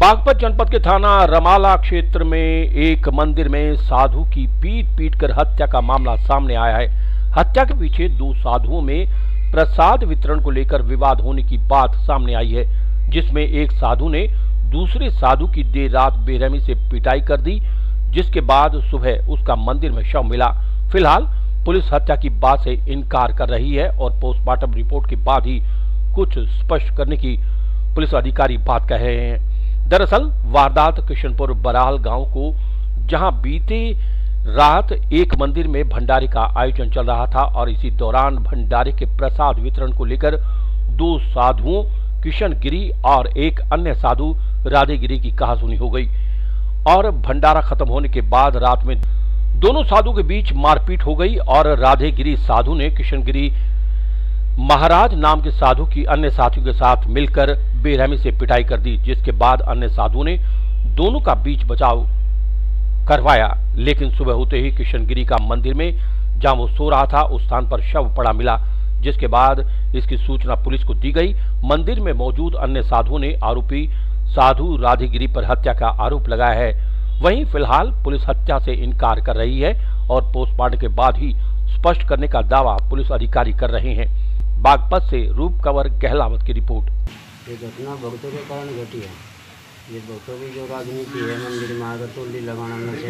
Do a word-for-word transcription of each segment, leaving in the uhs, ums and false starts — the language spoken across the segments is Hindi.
बागपत जनपद के थाना रमाला क्षेत्र में एक मंदिर में साधु की पीट पीट कर हत्या का मामला सामने आया है। हत्या के पीछे दो साधुओं में प्रसाद वितरण को लेकर विवाद होने की बात सामने आई है, जिसमें एक साधु ने दूसरे साधु की देर रात बेरहमी से पिटाई कर दी, जिसके बाद सुबह उसका मंदिर में शव मिला। फिलहाल पुलिस हत्या की बात से इनकार कर रही है और पोस्टमार्टम रिपोर्ट के बाद ही कुछ स्पष्ट करने की पुलिस अधिकारी बात कह रहे हैं। दरअसल वारदात किशनपुर बराल गांव को, जहां बीते रात एक मंदिर में भंडारे का आयोजन चल रहा था और इसी दौरान भंडारे के प्रसाद वितरण को लेकर दो साधुओं किशन गिरी और एक अन्य साधु राधे गिरी की कहासुनी हो गई और भंडारा खत्म होने के बाद रात में दोनों साधु के बीच मारपीट हो गई और राधे गिरी साधु ने किशन गिरी महाराज नाम के साधु की अन्य साथियों के साथ मिलकर बेरहमी से पिटाई कर दी, जिसके बाद अन्य साधुओं ने दोनों का बीच बचाव करवाया। लेकिन सुबह होते ही किशन गिरी का मंदिर में जहां वो सो रहा था उस स्थान पर शव पड़ा मिला, जिसके बाद इसकी सूचना पुलिस को दी गई। मंदिर में मौजूद अन्य साधुओं ने आरोपी साधु राधे गिरी पर हत्या का आरोप लगाया है। वहीं फिलहाल पुलिस हत्या से इनकार कर रही है और पोस्टमार्टम के बाद ही स्पष्ट करने का दावा पुलिस अधिकारी कर रहे हैं। बागपत से रूप कंवर गहलावत की रिपोर्ट। ये घटना भक्तों के कारण घटी है। ये भक्तों की जो राजनीति है, मंदिर में आकर टोली लगाना नशे,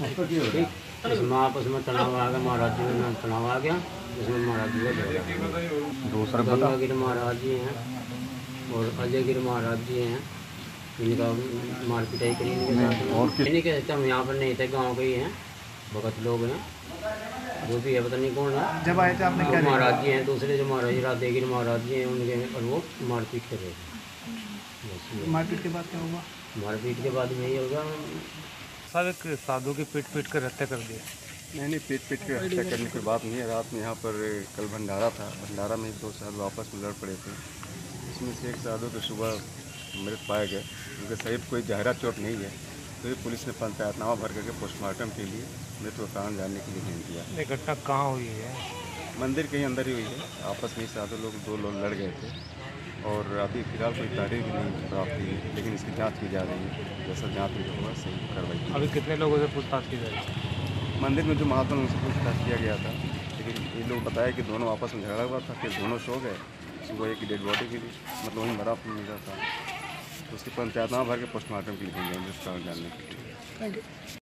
इसमें आपस में तनाव आ गया, महाराज जी में तनाव आ गया, इसमें महाराज जी का दूसरा गंगागिर महाराज जी हैं और अजय गिर महाराज जी हैं, इनका मार पिटाई करी इनके साथ। और इन्हीं के हम यहाँ पर नहीं थे, गाँव के ही हैं, भगत लोग हैं, जो भी है पता नहीं कौन है। जब आए थे आपने क्या महाराज जी हैं, दूसरे जो महाराज जी राधेगिर महाराज जी हैं उनके, और वो मारपीट कर रहे थे। मारपीट के बाद क्या होगा? मारपीट के बाद यही होगा सर, एक साधु की पीट पीट कर हत्या कर दिया। नहीं नहीं, पीट पीट कर हत्या करने की बात नहीं है। रात में यहाँ पर कल भंडारा था, भंडारा में दो साधु आपस में लड़ पड़े थे। इसमें से एक साधु तो सुबह मृत पाया गया, उनके शरीर कोई गहरा चोट नहीं है, तो ये पुलिस ने पंचायतनामा भर करके पोस्टमार्टम के लिए मृत्यु का कारण जानने के लिए भेज दिया। ये घटना कहाँ हुई है? मंदिर के ही अंदर ही हुई है। आपस में साधु लोग दो लोग लड़ गए थे और अभी फिलहाल कोई तारीख भी नहीं प्राप्त हुई है, लेकिन इसकी जांच की जा रही है। जैसा जांच में होगा सही कार्रवाई। अभी कितने लोगों से पूछताछ की जा रही है? मंदिर में जो महात्मा उनसे पूछताछ किया गया था, लेकिन ये लोग बताया कि दोनों आपस में झगड़ा हुआ था, फिर दोनों सो गए। सुबह एक डेड बॉडी मिली, मतलब वहीं मरा मिला था, तो उसकी पंचायतनामा भर के पोस्टमार्टम के लिए भेज जाएंगे, उसका जानने के लिए।